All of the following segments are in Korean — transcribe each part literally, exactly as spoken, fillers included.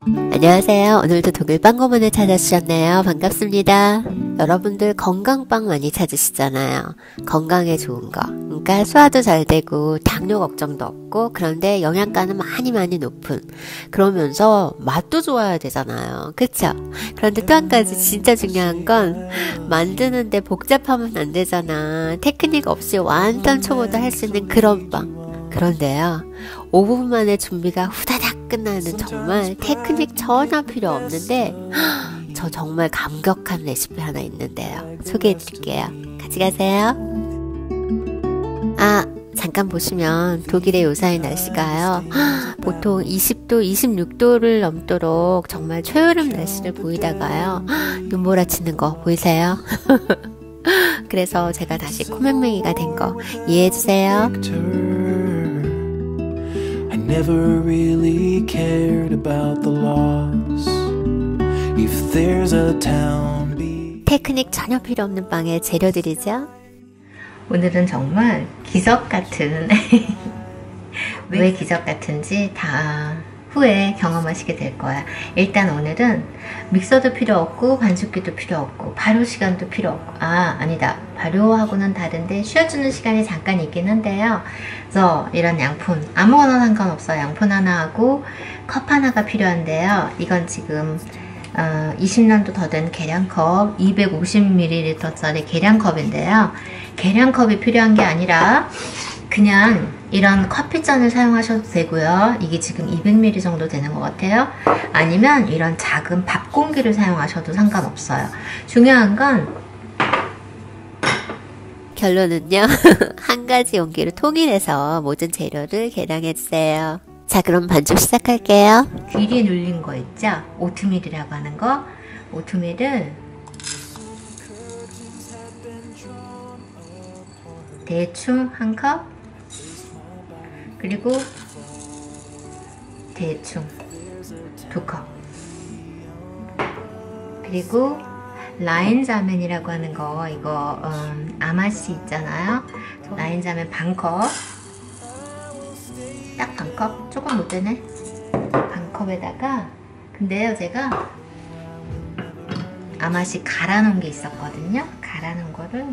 안녕하세요. 오늘도 독일빵 고문을 찾아주셨네요. 반갑습니다. 여러분들 건강빵 많이 찾으시잖아요. 건강에 좋은 거. 그러니까 소화도 잘 되고 당뇨 걱정도 없고 그런데 영양가는 많이 많이 높은, 그러면서 맛도 좋아야 되잖아요. 그쵸? 그런데 또 한 가지 진짜 중요한 건 만드는데 복잡하면 안 되잖아. 테크닉 없이 완전 초보도 할 수 있는 그런 빵. 그런데요, 오 분 만에 준비가 후다닥 끝나는 정말 테크닉 전혀 필요 없는데 저 정말 감격한 레시피 하나 있는데요. 소개해 드릴게요. 같이 가세요. 아, 잠깐 보시면 독일의 요사이 날씨가요, 보통 이십 도, 이십육 도를 넘도록 정말 초여름 날씨를 보이다가요, 눈몰아치는 거 보이세요? 그래서 제가 다시 코맹맹이가 된 거 이해해주세요. I never really cared about the loss. If there's a town be... 테크닉 전혀 필요 없는 빵의 재료들이죠. 오늘은 정말 기적 같은 왜 기적 같은지 다 후에 경험하시게 될 거야. 일단 오늘은 믹서도 필요 없고 반죽기도 필요 없고 발효 시간도 필요 없고, 아 아니다, 발효하고는 다른데 쉬어주는 시간이 잠깐 있긴 한데요. 그래서 이런 양푼, 아무거나 상관없어요. 양푼 하나 하고 컵 하나가 필요한데요. 이건 지금 어, 이십 년도 더 된 계량컵 이백오십 밀리리터짜리 계량컵인데요. 계량컵이 필요한 게 아니라 그냥 이런 커피잔을 사용하셔도 되고요. 이게 지금 이백 밀리리터 정도 되는 것 같아요. 아니면 이런 작은 밥 공기를 사용하셔도 상관없어요. 중요한 건 결론은요, 한 가지 용기로 통일해서 모든 재료를 계량해주세요. 자, 그럼 반죽 시작할게요. 귀리에 눌린 거 있죠? 오트밀이라고 하는 거. 오트밀을 대충 한 컵, 그리고 대충 두 컵, 그리고 라인자멘이라고 하는 거, 이거 음, 아마씨 있잖아요. 라인자멘 반 컵, 딱 반 컵, 조금 못 되네. 반 컵에다가, 근데요 제가 아마씨 갈아 놓은 게 있었거든요. 갈아 놓은 거를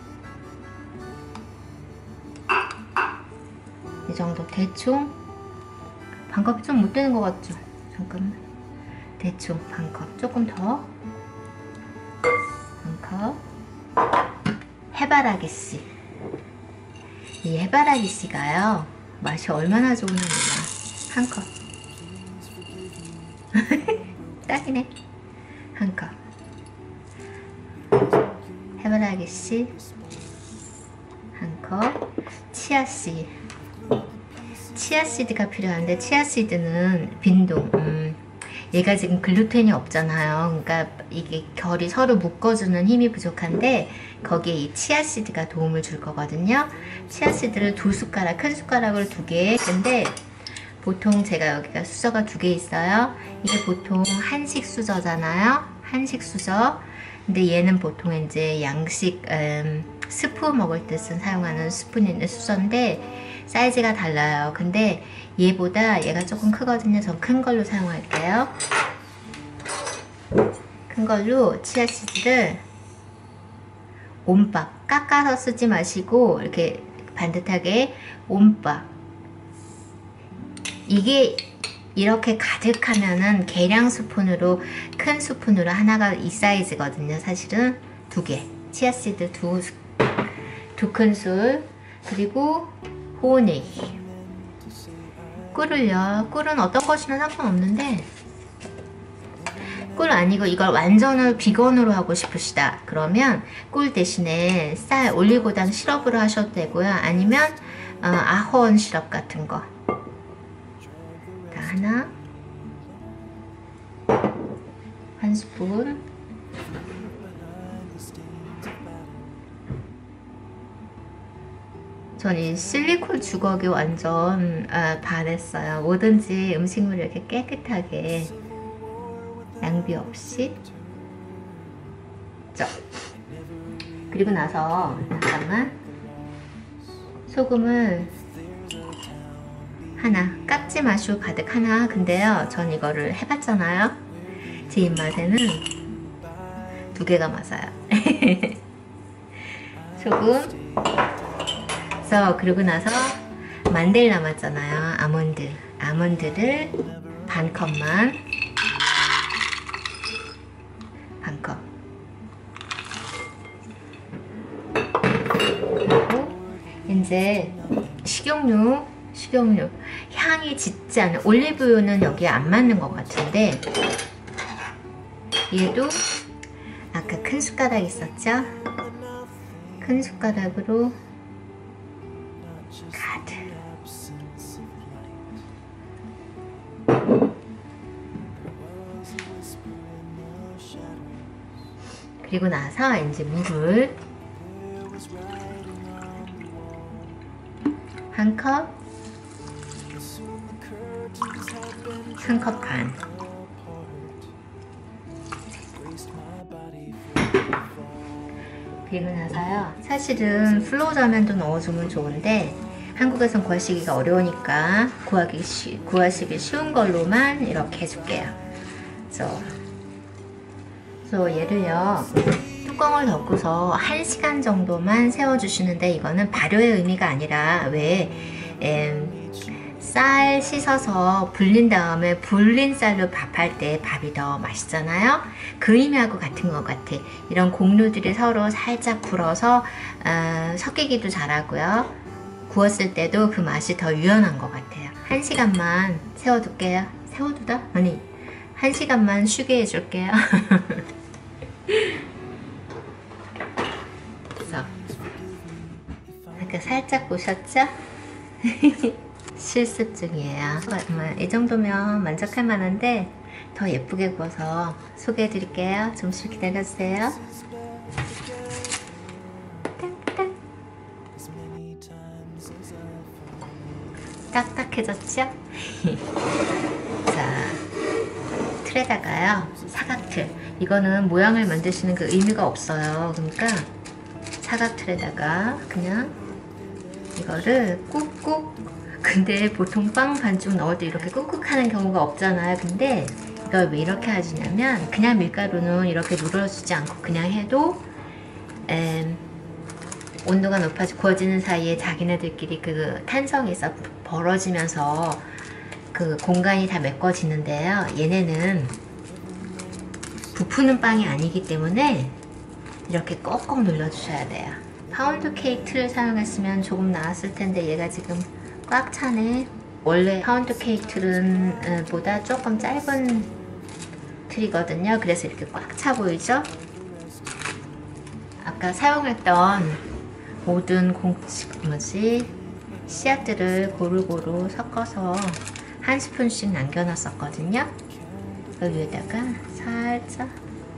이 정도, 대충 반 컵이 좀 못 되는 것 같죠? 잠깐만, 대충 반 컵, 조금 더, 반 컵. 해바라기씨, 이 해바라기씨가요 맛이 얼마나 좋으냐 몰라. 한 컵. 딱이네. 한 컵 해바라기씨, 한 컵. 치아씨, 치아씨드가 필요한데, 치아씨드는 빈동, 음, 얘가 지금 글루텐이 없잖아요. 그러니까 이게 결이 서로 묶어주는 힘이 부족한데 거기에 이 치아씨드가 도움을 줄 거거든요. 치아씨드를 두 숟가락, 큰 숟가락을 두 개. 근데 보통 제가 여기가 수저가 두 개 있어요. 이게 보통 한식 수저잖아요. 한식 수저. 근데 얘는 보통 이제 양식 음, 스프 먹을 때 쓴 사용하는 스푼 있는 수저인데 사이즈가 달라요. 근데 얘보다 얘가 조금 크거든요. 전 큰 걸로 사용할게요. 큰 걸로 치아씨드를 옴박, 깎아서 쓰지 마시고 이렇게 반듯하게 옴박. 이게 이렇게 가득하면은 계량 스푼으로, 큰 스푼으로 하나가 이 사이즈거든요. 사실은 두 개. 치아씨드 두, 두 큰술, 그리고 호nig. 꿀을요, 꿀은 어떤 것이나 상관없는데, 꿀 아니고 이걸 완전을 비건으로 하고 싶으시다 그러면 꿀 대신에 쌀, 올리고당 시럽으로 하셔도 되고요. 아니면 어, 아호원 시럽 같은 거. 자, 하나, 한 스푼. 전 이 실리콘 주걱이 완전 아, 반했어요. 뭐든지 음식물을 이렇게 깨끗하게 낭비 없이. 자, 그리고 나서 잠깐만, 소금을 하나, 깍지 마슈 가득 하나. 근데요, 전 이거를 해봤잖아요. 제 입맛에는 두 개가 맞아요. 소금. 그래서 그러고 나서 만델 남았잖아요. 아몬드. 아몬드를 반 컵만. 반 컵. 그리고 이제 식용유. 식용유. 향이 짙지 않은 올리브유는 여기에 안 맞는 것 같은데, 얘도 아까 큰 숟가락 있었죠? 큰 숟가락으로 가득. 그리고 나서 이제 물을 한 컵, 한 컵 반. 그리고 나서요, 사실은 플로우자면도 넣어주면 좋은데 한국에선 구하시기가 어려우니까 구하기 쉬, 구하시기 쉬운 걸로만 이렇게 해줄게요. 그래서, 그래서 얘를요, 뚜껑을 덮고서 한 시간 정도만 세워주시는데, 이거는 발효의 의미가 아니라 왜 em, 쌀 씻어서 불린 다음에 불린 쌀로 밥할 때 밥이 더 맛있잖아요. 그 의미하고 같은 것 같아. 이런 곡류들이 서로 살짝 불어서 어, 섞이기도 잘하고요. 구웠을 때도 그 맛이 더 유연한 것 같아요. 한 시간만 세워둘게요. 세워두다? 아니, 한 시간만 쉬게 해줄게요. 그래서 아까 살짝 보셨죠? 실습 중이에요. 이 정도면 만족할 만한데 더 예쁘게 구워서 소개해 드릴게요. 잠시 기다려주세요. 딱딱해졌죠? 자, 틀에다가요, 사각틀. 이거는 모양을 만드시는 그 의미가 없어요. 그러니까 사각틀에다가 그냥 이거를 꾹꾹. 근데 보통 빵 반죽 넣을 때 이렇게 꾹꾹 하는 경우가 없잖아요. 근데 이걸 왜 이렇게 하시냐면, 그냥 밀가루는 이렇게 눌러주지 않고 그냥 해도 에, 온도가 높아지고 구워지는 사이에 자기네들끼리 그 탄성이 있어 벌어지면서 그 공간이 다 메꿔지는데요. 얘네는 부푸는 빵이 아니기 때문에 이렇게 꼭꼭 눌러주셔야 돼요. 파운드 케이크 틀을 사용했으면 조금 나았을 텐데 얘가 지금 꽉 차네. 원래 파운드 케이크 틀은 보다 조금 짧은 틀이거든요. 그래서 이렇게 꽉 차 보이죠? 아까 사용했던 모든 공, 뭐지? 씨앗들을 고루고루 섞어서 한 스푼씩 남겨놨었거든요. 그 위에다가 살짝.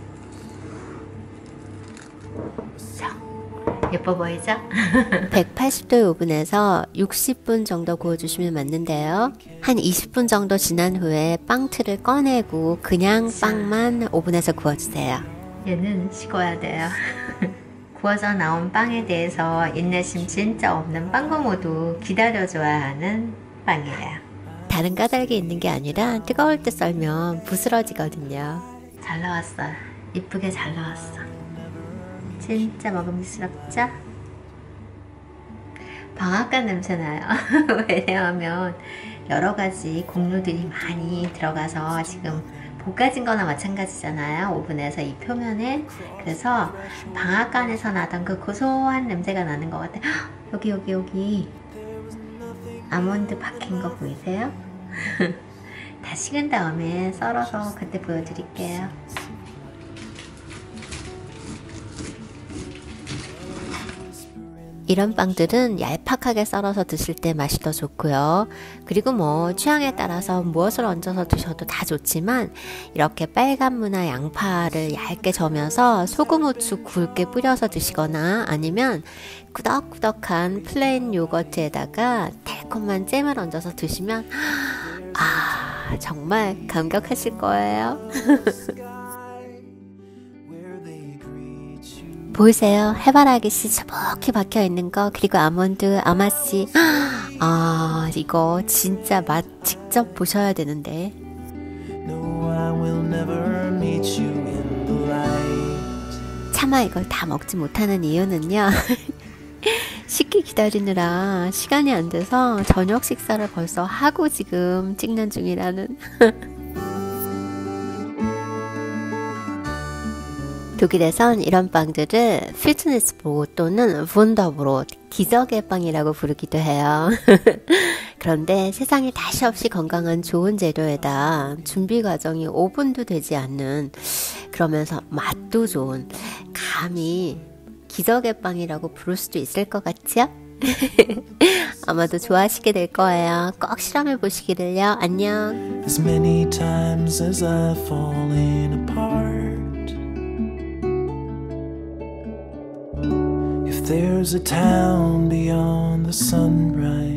자, 예뻐 보이죠? 백팔십 도의 오븐에서 육십 분 정도 구워주시면 맞는데요. 한 이십 분 정도 지난 후에 빵틀을 꺼내고 그냥 빵만 오븐에서 구워주세요. 얘는 식어야 돼요. 구워서 나온 빵에 대해서 인내심 진짜 없는 빵고 모두 기다려줘야 하는 빵이에요. 다른 까닭이 있는 게 아니라 뜨거울 때 썰면 부스러지거든요. 잘 나왔어요. 이쁘게 잘 나왔어. 진짜 먹음직스럽죠? 방앗간 냄새나요. 왜냐하면 여러가지 곡류들이 많이 들어가서 지금 볶아진 거나 마찬가지잖아요. 오븐에서 이 표면에. 그래서 방앗간에서 나던 그 고소한 냄새가 나는 것 같아요. 여기 여기 여기 아몬드 박힌 거 보이세요? 다 식은 다음에 썰어서 그때 보여드릴게요. 이런 빵들은 얄팍하게 썰어서 드실 때 맛이 더 좋고요. 그리고 뭐 취향에 따라서 무엇을 얹어서 드셔도 다 좋지만 이렇게 빨간 무나 양파를 얇게 저면서 소금 후추 굵게 뿌려서 드시거나 아니면 꾸덕꾸덕한 플레인 요거트에다가 달콤한 잼을 얹어서 드시면 아 정말 감격하실 거예요. 보이세요? 해바라기 씨 저렇게 박혀있는 거, 그리고 아몬드, 아마씨 아, 이거 진짜 맛 직접 보셔야 되는데. No, I will never meet you in the light. 차마 이걸 다 먹지 못하는 이유는요. 식기 기다리느라 시간이 안 돼서 저녁 식사를 벌써 하고 지금 찍는 중이라는. 독일에선 이런 빵들을 필트니스브롯 또는 분더브롯, 기적의 빵이라고 부르기도 해요. 그런데 세상에 다시 없이 건강한 좋은 재료에다 준비 과정이 오 분도 되지 않는, 그러면서 맛도 좋은, 감히 기적의 빵이라고 부를 수도 있을 것 같죠? 아마도 좋아하시게 될 거예요. 꼭 실험해 보시기를요. 안녕. As many times as I've fallen apart, if there's a town beyond the sunrise,